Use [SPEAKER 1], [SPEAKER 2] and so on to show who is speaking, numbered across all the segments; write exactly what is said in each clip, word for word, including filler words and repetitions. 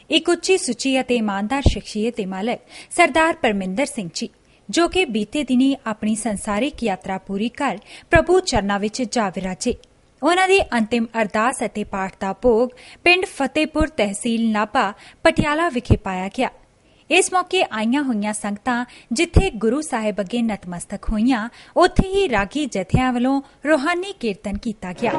[SPEAKER 1] एक उच्ची सुची ਅਤੇ ईमानदार शख्सियत के मालक सरदार परमिंदर सिंह जी, जो कि बीते दिनी अपनी संसारिक यात्रा पूरी कर प्रभु चरना विच जा विराजे। उन्हां दी अंतिम अरदास ਅਤੇ पाठ का भोग पिंड फतेहपुर तहसील नाभा पटियाला विखे पाया गया। इस मौके आईयां होईयां संगतां जिथे गुरु साहिब अगे नतमस्तक होईयां, उत्थे ही रागी जथियां वालों रूहानी कीर्तन किया गया।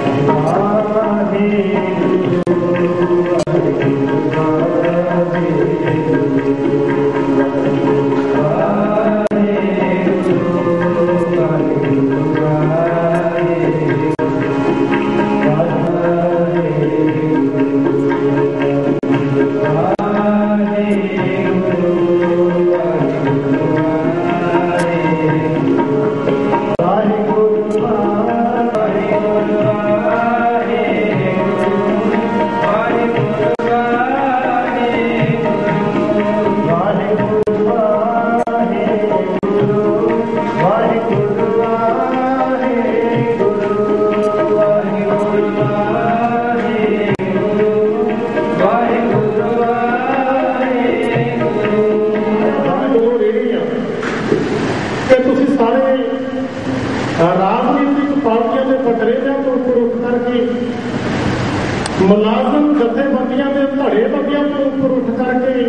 [SPEAKER 2] मुलाजम जथेबंदियां के धड़ेबंदियां के उपर उठ करके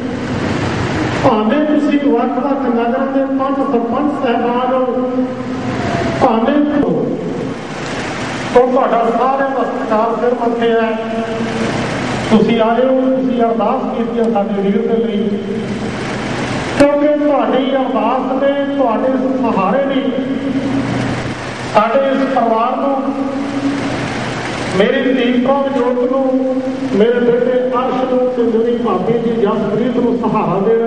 [SPEAKER 2] भावें तुसी वख वख नगर के पंच सरपंच साहबान हो, भावें तो तुहाडा सारे का सत्कार सिर मथे है। तुसी आए हो, तुसी अरदास कीती साडे वीर के लिए, क्योंकि तुहाडी अरदास ने तुहाडे सहारे ने साडे इस परिवार को, मेरी धी प्रभजोत को, मेरे बेटे अर्श को, मेरी भाभी जी जसप्रीत को सहारा देना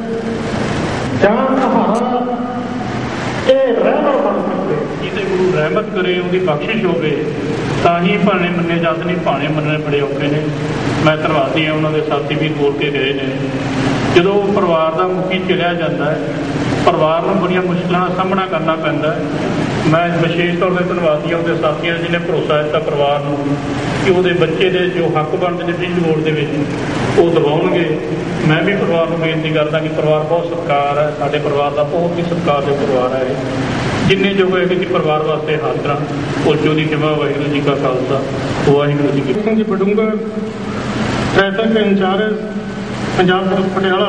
[SPEAKER 2] है। जहाँ सहारा ये रहमत बन सकते,
[SPEAKER 3] जिसे गुरु रहमत करे उनकी बख्शिश होवे तां ही भाने मन्ने जाते नहीं, भाने मन्ने बड़े औखे ने। मैं धन्नवादी हाँ, उन्होंने साथी भी बोल के गए ने। जो परिवार का मुखी चलिया जाता है, परिवार को बड़िया मुश्किलों का सामना करना पैंदा है। मैं विशेष तौर पर धन्नवादी हाँ उनके साथियों जिन्हें भरोसा दिता परिवार को कि वो बच्चे के जो हक बनते हैं बिजली बोर्ड के वो दबाउणगे। मैं भी परिवार को बेनती करता कि परिवार बहुत सत्कार है, साडे परिवार का बहुत ही सत्कार जो परिवार है। जिन्ने जो है कि परिवार वास्ते हाजिर हाँ, और जो की सेवा वाहिगुरू जी का खालसा वाहिगुरू जी की।
[SPEAKER 2] जी Badungar traffic incharge Punjab police Patiala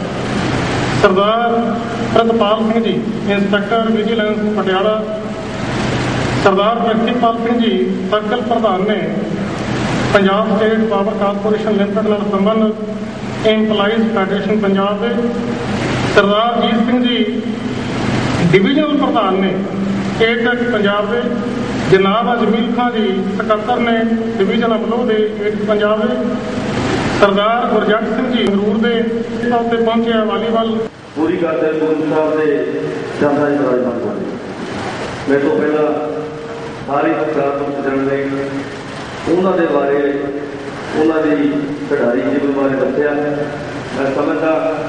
[SPEAKER 2] Sardar Pratpal Singh ji, inspector vigilance Patiala Sardar Pragatipal Singh ji, circle प्रधान ने Punjab state power corporation limited नाल संबंध एम्पलाइज फेडरेशन पंजाब के सरदार जीत सिंह जी, डिविजनल प्रधान ने एडक पंजाब के जनाब अजमील खान जी, सकत्तर ने डिवीजन अमलो के एडक पंजाब के सरदार गुरजंट सिंह जी संगरूर के उत्ते पहुंचे वालीवाल
[SPEAKER 4] पूरी करते गुरु साहब के चरणों में विराजमान होने। मेरे तो पहला सारी सरकार को जानने उन्होंने बारे उन्होंने खिडारी जीवन बारे दसिया। मैं समझता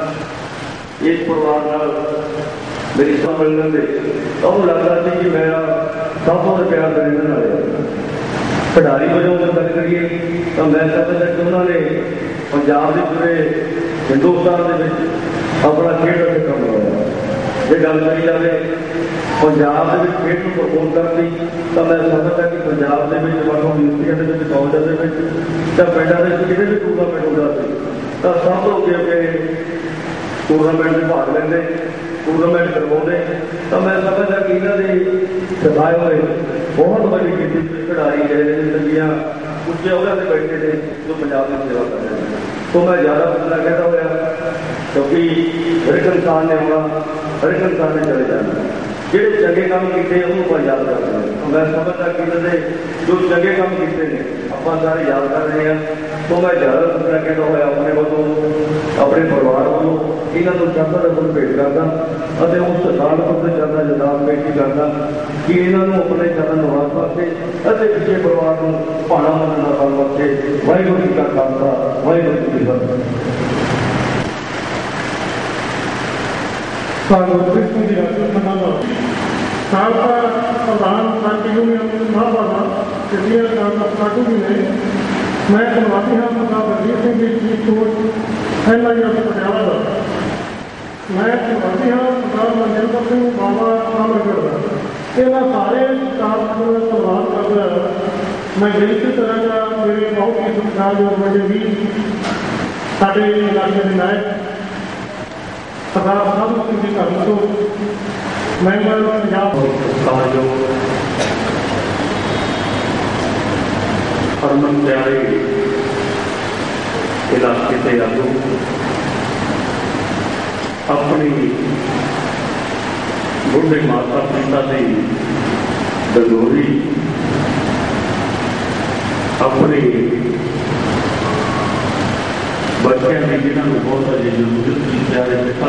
[SPEAKER 4] इस परिवार नाल मेरी सब मिलने से तो लगता है कि मेरा सब बहुत प्यार रहने वाले खिडारी वजों अगर गल करिए तो मैं समझता कि उन्होंने पंजाब के पूरे हिंदुस्तान के अपना खेड अगे काम लगाया। जो गल करी जाए पंजाब के खेड को परफॉर्म करती तो मैं समझता कि पंजाब के वक् यूनिवर्सिटियों के कॉलेजों के पिंडों के कितने भी टूर्नामेंट होता तो सब लोग अगे टूर्नामेंट में भाग लेंगे, टूर्नामेंट करवाते। तो मैं समझदा कि इन्होंने सिखाए हुए बहुत बड़ी गिनती खिडारी है जिंदगियाँ उच्चे अहदे से बैठे थे जो पंजाब की सेवा कर रहे हैं। तो मैं ज़्यादा बदला कहता हुआ क्योंकि हर एक इंसान ने होना, हर एक इंसान ने चले जाना, जो चंगे काम किए उनको याद करते हैं। तो मैं समझता कि इन्होंने जो चंगे काम किए हैं आप सारे याद कर रहे हैं। तो मैं ज़्यादा बदला कहता हुआ अपने वालों अपने परिवार वालों इन्होंने चंदा का फुल भेंट करता और उस सरकार को चंदा जनाब बेनती करता कि इन्होंने अपने चरण निवास वास्ते पिछले परिवार को भाड़ा मनना करने वास्ते वाहिगुरू जी का खालसा वाहिगुरू जी की फतेह। प्रधान पार्टी यूनियन महाबाबा साधु जी ने मैं धन्यवादी हाँ Sardar Balbir Singh ji
[SPEAKER 2] N I S Patiala ਦਾ। ਮੈਂ ਪ੍ਰਵਾਸੀ ਹਾਂ ਸਰਦਾਰ ਮਨਜਿੰਦਰ ਸਿੰਘ ਬਾਬਾ ਅਮਰਗੜ੍ਹ ਦਾ। ਇਹਨਾਂ ਸਾਰੇ ਸਟਾਫ ਨੂੰ ਧੰਨਵਾਦ ਕਰਦਾ। ਮੈਂ ਬੇਨਤੀ ਕਰਾਂਗਾ ਮੇਰੇ ਬਹੁਤ ਹੀ ਸਤਿਕਾਰਯੋਗ ਵੱਡੇ ਵੀ ਸਾਡੇ ਇਲਾਕੇ ਦੇ ਨਾਇਕ ਸਰਦਾਰ ਸਾਧੂ ਸਿੰਘ ਜੀ ਘਰ ਤੋਂ ਮੈਂਬਰ ਪੰਜਾਬ
[SPEAKER 3] ਸਤਿਕਾਰਯੋਗ ਹਰਮਨ ਪਿਆਰੇ ਇਲਾਕੇ ਦੇ ਆਗੂ, ਆਪਣੀ ਬੁੱਢੇ ਮਾਤਾ ਪਿਤਾ ਦੀ ਦਲੋਰੀ, ਆਪਣੇ ਬੱਚਿਆਂ ਦੀ ਜਿਹਨਾਂ ਨੂੰ ਬਹੁਤ ਅਜੇ ਜ਼ਰੂਰਤ ਸੀ, ਪਿਆਰੇ ਪਿਤਾ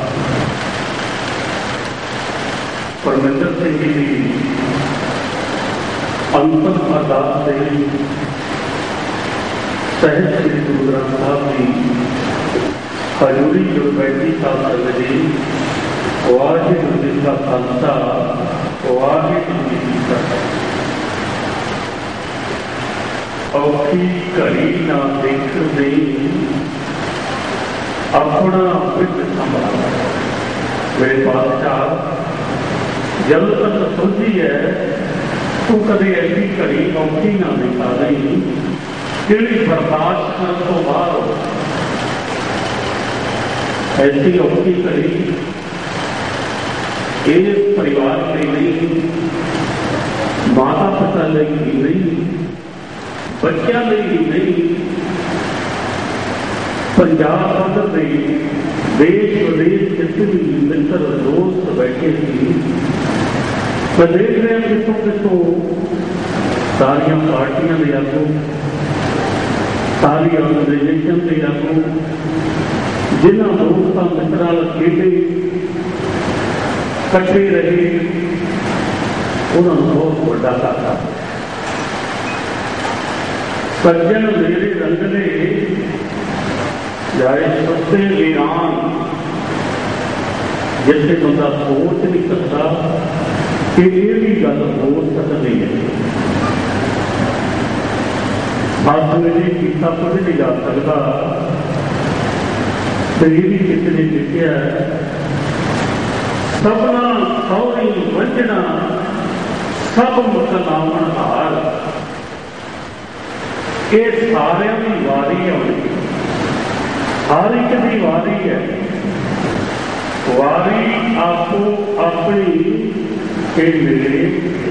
[SPEAKER 3] ਪਰਮਿੰਦਰ ਸਿੰਘ ਜੀ ਦੀ ਅੰਤਮ ਅਰਦਾਸ ਦੇ ਸਹਿਤ ਸ੍ਰੀ ਗੁਰੂ ਗ੍ਰੰਥ ਸਾਹਿਬ ਦੀ ਹਜ਼ੂਰੀ ਜੋ ਬੈਠੀ ਸਾਹਿਬ ਜੀ, ਵਾਹਿਗੁਰੂ ਜੀ ਦਾ ਖਾਲਸਾ, ਵਾਹਿਗੁਰੂ ਜੀ ਕੀ ਫਤਿਹ। ਔਖੀ ਘੜੀ ਨਾ ਦੇਖਦੇ ਆਪਣਾ ਪਿੱਤ ਸੰਭਾਲ। ਮੇਰੇ ਪਾਤਸ਼ਾਹ ਜਦੋਂ ਤੱਕ ਸੁਣਦੀ ਹੈ ਤੂੰ ਕਦੇ ਐਸੀ ਘੜੀ ਔਖੀ ਨਾ ਦਿਖਾ ਨਹੀਂ ਜਿਹੜੀ ਬਰਦਾਸ਼ਤ ਕਰਨ ਤੋਂ ਬਾਹਰ ਹੋ। ਐਸੀ ਔਖੀ ਘੜੀ ਇਹ ਪਰਿਵਾਰ ਲਈ ਨਹੀਂ, ਮਾਤਾ ਪਿਤਾ ਲਈ ਨਹੀਂ, ਬੱਚਿਆਂ ਲਈ ਨਹੀਂ, ਪੰਜਾਬ ਪੱਧਰ ਦੇ ਦੇਸ਼ ਵਿਦੇਸ਼ ਜਿੱਥੇ ਵੀ ਮਿੱਤਰ ਦੋਸਤ ਬੈਠੇ ਸੀ। ਮੈਂ ਦੇਖ ਰਿਹਾ ਕਿੱਥੋਂ ਕਿੱਥੋਂ ਸਾਰੀਆਂ ਪਾਰਟੀਆਂ ਦੇ ਆਗੂ, ਸਾਰੀ ਆਰਗਨਾਈਜੇਸ਼ਨ ਦੇ ਆਗੂ, ਜਿਨ੍ਹਾਂ ਦੋਸਤਾਂ ਮਿੱਤਰਾਂ ਨਾਲ ਖੇਡੇ ਇਕੱਠੇ ਰਹੇ, ਉਹਨਾਂ ਨੂੰ ਬਹੁਤ ਵੱਡਾ ਸਾਥਾ। ਸੱਜਣ ਮੇਰੇ ਰੰਗਲੇ ਜਾਏ ਸੱਤੇ ਵੀਰਾਨ, ਜਿੱਥੇ ਬੰਦਾ ਸੋਚ ਨਹੀਂ ਸਕਦਾ ਕਿ ਇਹ ਵੀ ਗੱਲ ਹੋ ਸਕਦੀ ਹੈ। ਬਸ ਮੇਰੇ ਕੀਤਾ ਕੁਝ ਨਹੀਂ ਜਾ ਸਕਦਾ ਤੇ ਇਹ ਵੀ ਕਿਸੇ ਨੇ ਲਿਖਿਆ, ਸਭਨਾ ਸੌਰੀ ਵੰਜਣਾ ਸਭ ਮੁਸਲਮਾਨ ਹਾਰ। ਇਹ ਸਾਰਿਆਂ ਦੀ ਵਾਰੀ ਆਉਣੀ, ਹਰ ਇੱਕ ਦੀ ਵਾਰੀ ਹੈ। ਵਾਰੀ ਆਪੋ ਆਪਣੀ ਇਹ ਮਿਲੇ।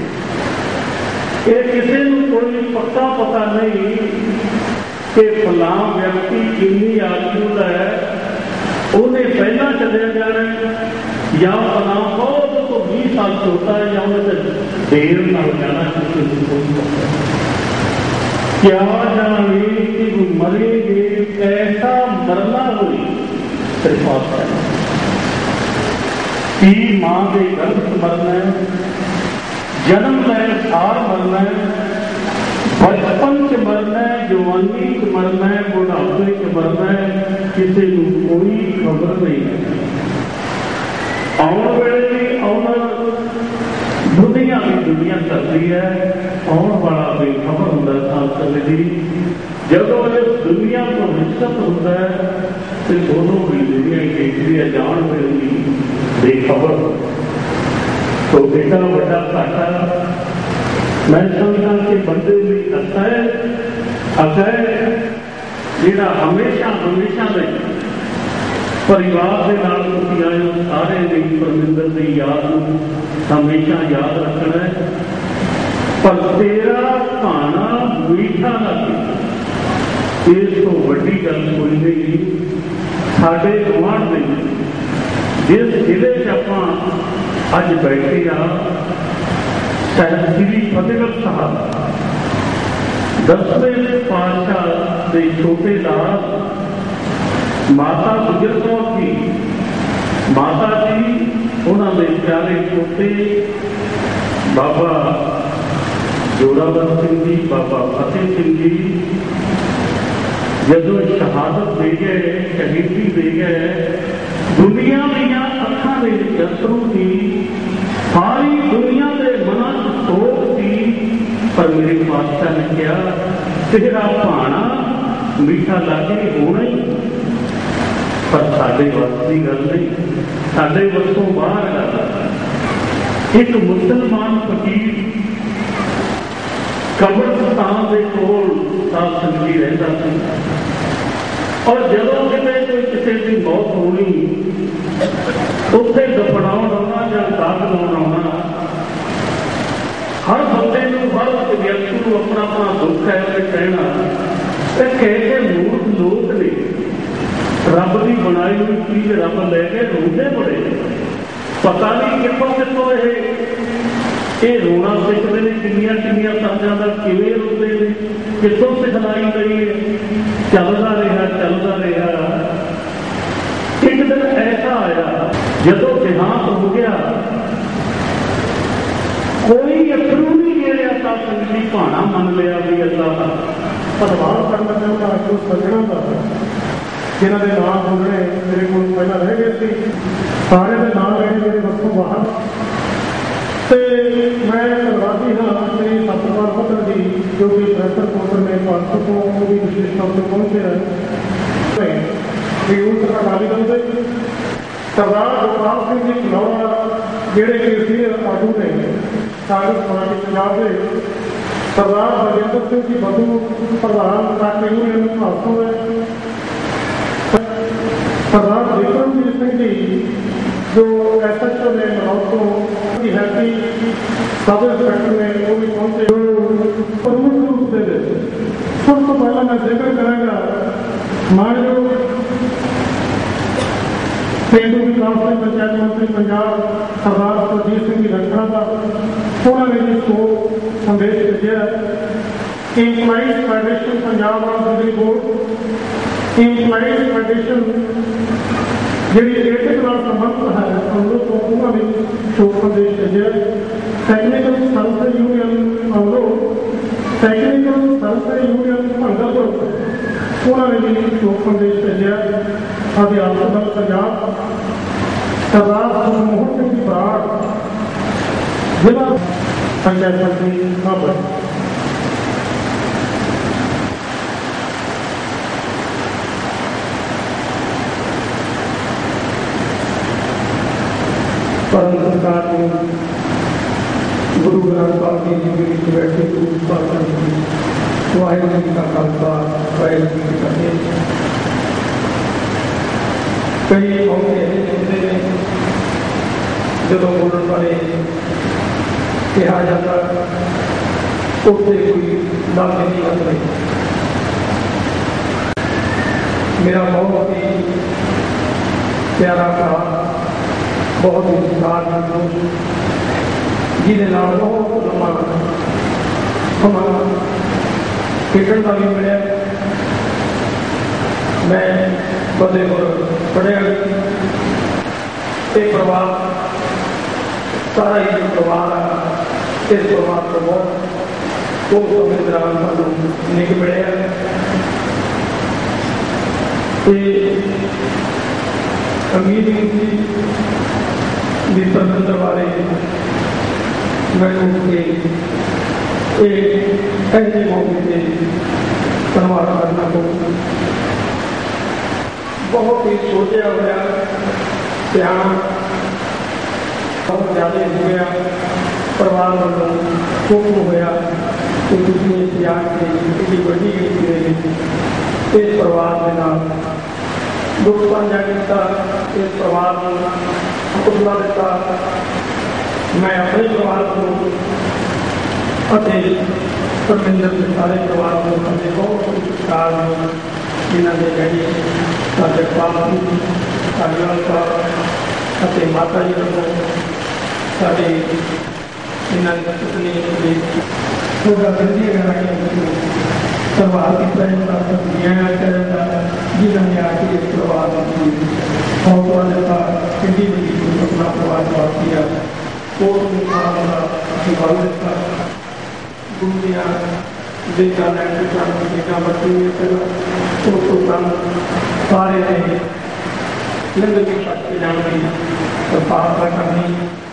[SPEAKER 3] ਇਹ ਕਿਸੇ ਨੂੰ ਕੋਈ ਪੱਕਾ ਪਤਾ ਨਹੀਂ ਕਿ ਫਲਾਂ ਵਿਅਕਤੀ ਇੰਨੀ ਆਯੂ ਹੈ, ਉਹਨੇ ਪਹਿਲਾਂ ਚਲੇ ਜਾਣਾ ਜਾਂ ਫਲਾਂ ਬਹੁਤ ਤੋਂ ਵੀਹ ਸਾਲ ਛੋਟਾ ਹੈ ਜਾਂ ਉਹਨੇ ਦੇਰ ਨਾਲ ਜਾਣਾ। ਕਿਸੇ ਨੂੰ ਕੋਈ ਪਤਾ क्या जाने कि वो मरेंगे, ऐसा मरना हुई सिर्फ की मां के गर्भ च मरना है, जन्म लैन सार मरना है, बचपन च मरना है, जवानी च मरना है, बुढ़ापे च मरना है, किसी को कोई खबर नहीं है। आने वेले आना दुनिया की दुनिया चलती है, आने वाला बेखबर होंगे सांसद जी। जब इस दुनिया को निश्चित होता है तो दोनों भी दुनिया देखती है, जान मिलेगी बेखबर। तो बेटा बड़ा घाटा मैं समझा कि बंदे भी असह असह जिहड़ा हमेशा हमेशा नहीं परिवार के नाल तुसीं आए हो, सारे ने परमिंदर की याद हमेशा याद रखना है। पर तेरा खाना मीठा लगे, इस तो वड्डी गल कोई नहीं। साडे गुआढ़ में जिस जिले च आपां अज बैठे आ, साहिब श्री फतेहगढ़ साहब दसवें पातशाह के छोटे लाल माता गुजर कौर जी, माता जी उन्होंने प्यारे पोते बाबा जोरावर सिंह जी, बाबा फतेह सिंह जी जदों शहादत दे गए, शहीदी दे गए, दुनिया दियां अखां दे विच अश्रू सी, सारी दुनिया के मनां च सोच सी। पर मेरे पातशाह ने कहा तेरा भाना मीठा लागे होना ही।
[SPEAKER 5] पर साडे वस की गल नहीं, साडे वसों बाहर गल। एक मुसलमान फकीर कब्रिस्तान के कोल साध संगती रहिंदा सी और जदों किते कोई किसी की मौत होनी उत्थे दफनाउण आउणा जां दाग लाउण आउणा, हर बंदे नूं हर व्यक्ति को अपना अपना दुख है उसे कहना कैसे मूर्ख लोग ने रब की बनाई हुई चीज रब लैके रोंदे बड़े, पता नहीं कितों कितों ये रोना सीखते हैं, किनिया किनिया साजां दा किवें रोंदे ने, कितों सिखलाई गई है, चलता रहा चलता रहा। एक दिन ऐसा आया जदों देहांत हो गया, कोई अथरू नहीं गिरिया, सा संगती भाना मन लिया भी अल्लाह
[SPEAKER 2] धन्यवाद करना चाहता जो सज्जणों का जिन्हों के नाम बोलने मेरे को पहला रह गए थे, सारे के नाम रहे मेरे वस्तों बाहर। तो मैं धन्यवादी हाँ श्री सतपाल पत्र जी जो कि प्रेसर पोर्टल में पार्षद को भी विशेष तौर पर पहुंचे हैं अकाली दल से सरदार गोपाल सिंह जी खलौड़ा जोड़े कि सीनियर आगू ने कांग्रेस पार्टी पंजाब के, सरदार बलजिंदर सिंह जी बधू प्रधान कांग्रेस यूनियन भाजपा है, सरदार विक्रमजीत सिंह जी जो एस एच ओ ने मलौट की हैप्पी सब इंस्पैक्टर ने वो भी पहुंचे प्रमुख रूप से। सब तो पहला मैं जिक्र करांगा मानयोग पेंडू विकास से पंचायत मंत्री पंजाब सरदार सुरजीत सिंह जी रखड़ा का, उन्होंने जिसको संदेश भेजा इंप्लाइज फेडरेशन पंजाब ऑफ बिजली बोर्ड, इंप्लाइज फेडरेशन जी एटिक नाल संबंध है अंदरों तो उन्होंने शोक संदेश भेजा। टैक्नीकल सर्विस यूनियन अंदरों टैक्नीकल सर्विस यूनियन भंगलपुर उन्होंने भी शोक संदेश भेजा। अध्यापक दल पंजाब सरदार मनमोहन सिंह जी बराड़ जिला पंचायत मंत्री नाभा। परम सरकार ने गुरु ग्रंथ साहब जी की बैठे वाहिगुरू जी का खालसा वाहिगुरू जी की फतेह। कई मौके ऐसे होते हैं जो बोलने वाले कहा जाता उससे कोई बात नहीं कर रही। मेरा बहुत ही प्यारा कहा बहुत ही विस्तार जिन्हें नाम बहुत लंबा हमारा खेडन का भी मिले। मैं फतेहपुर पढ़िया एक परिवार सारा ही जो परिवार है इस परिवार को बहुत वो समय दौरान निक मिले उम्मीद नहीं थी भी प्रबंधन वाले मैंने ऐसे मौके से धन्यवाद करना को बहुत ही सोचा हुआ ध्यान बहुत ज़्यादा हो गया परिवार वालों खूब होया कि तुझे त्याग के इतनी बड़ी गिनती इस परिवार के नाम दुख साझा किया, इस परिवार को हौसला दिता। मैं अपने परिवार को परमिंदर के सारे परिवार को अपने बहुत संस्कार जिन्होंने कही जगपाल सिंह धालीवाल साहब माता जी को साढ़े इन्होंने पत्नी थोड़ा गंदी सरवार की जिन्होंने आके इस परिवार हौसला देता किसी भी अपना परिवार पास किया और दिखा देता दुनिया देखा देखा बच्चे सारे लंगर की शक्ति जानी तो पास करनी